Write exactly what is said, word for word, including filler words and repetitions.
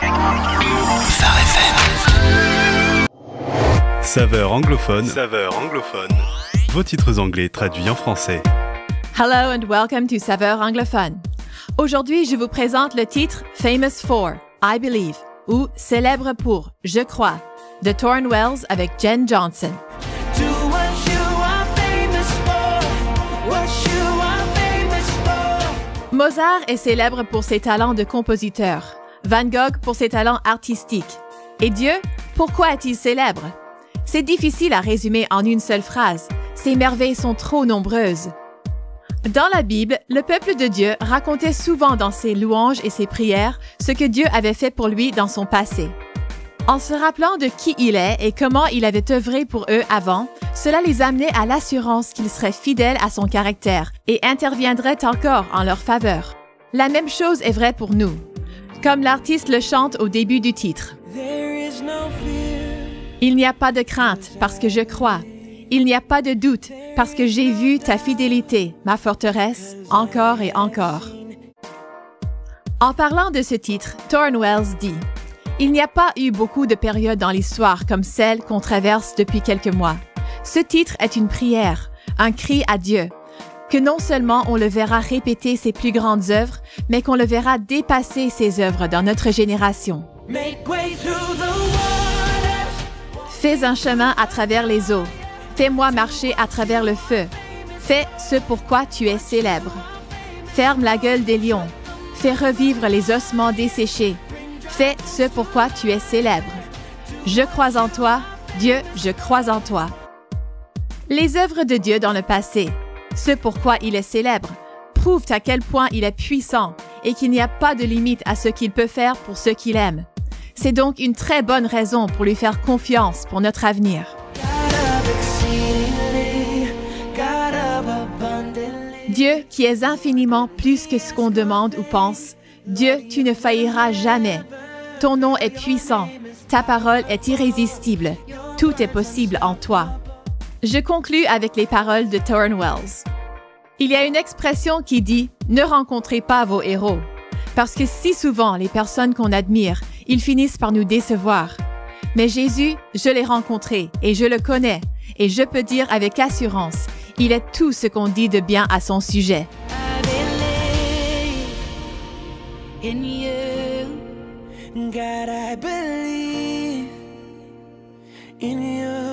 Phare F M. Saveur anglophone. Saveur anglophone. Vos titres anglais traduits en français. Hello and welcome to Saveur anglophone. Aujourd'hui, je vous présente le titre Famous for, I Believe, ou Célèbre pour, Je crois, de Tauren Wells avec Jen Johnson. Mozart est célèbre pour ses talents de compositeur, Van Gogh pour ses talents artistiques. Et Dieu, pourquoi est-il célèbre? C'est difficile à résumer en une seule phrase, ses merveilles sont trop nombreuses. Dans la Bible, le peuple de Dieu racontait souvent dans ses louanges et ses prières ce que Dieu avait fait pour lui dans son passé. En se rappelant de qui il est et comment il avait œuvré pour eux avant, cela les amenait à l'assurance qu'il serait fidèle à son caractère et interviendrait encore en leur faveur. La même chose est vraie pour nous. Comme l'artiste le chante au début du titre. Il n'y a pas de crainte parce que je crois. Il n'y a pas de doute parce que j'ai vu ta fidélité, ma forteresse, encore et encore. En parlant de ce titre, Tauren Wells dit « Il n'y a pas eu beaucoup de périodes dans l'histoire comme celle qu'on traverse depuis quelques mois. Ce titre est une prière, un cri à Dieu, que non seulement on le verra répéter ses plus grandes œuvres, mais qu'on le verra dépasser ses œuvres dans notre génération. Fais un chemin à travers les eaux. Fais-moi marcher à travers le feu. Fais ce pourquoi tu es célèbre. Ferme la gueule des lions. Fais revivre les ossements desséchés. Fais ce pourquoi tu es célèbre. Je crois en toi, Dieu, je crois en toi. » Les œuvres de Dieu dans le passé, ce pourquoi il est célèbre, prouvent à quel point il est puissant et qu'il n'y a pas de limite à ce qu'il peut faire pour ceux qu'il aime. C'est donc une très bonne raison pour lui faire confiance pour notre avenir. Dieu, qui est infiniment plus que ce qu'on demande ou pense, Dieu, tu ne failliras jamais. Ton nom est puissant, ta parole est irrésistible, tout est possible en toi. Je conclus avec les paroles de Tauren Wells. Il y a une expression qui dit « Ne rencontrez pas vos héros », parce que si souvent les personnes qu'on admire, ils finissent par nous décevoir. Mais Jésus, je l'ai rencontré et je le connais, et je peux dire avec assurance, il est tout ce qu'on dit de bien à son sujet. In you, God, I believe in you.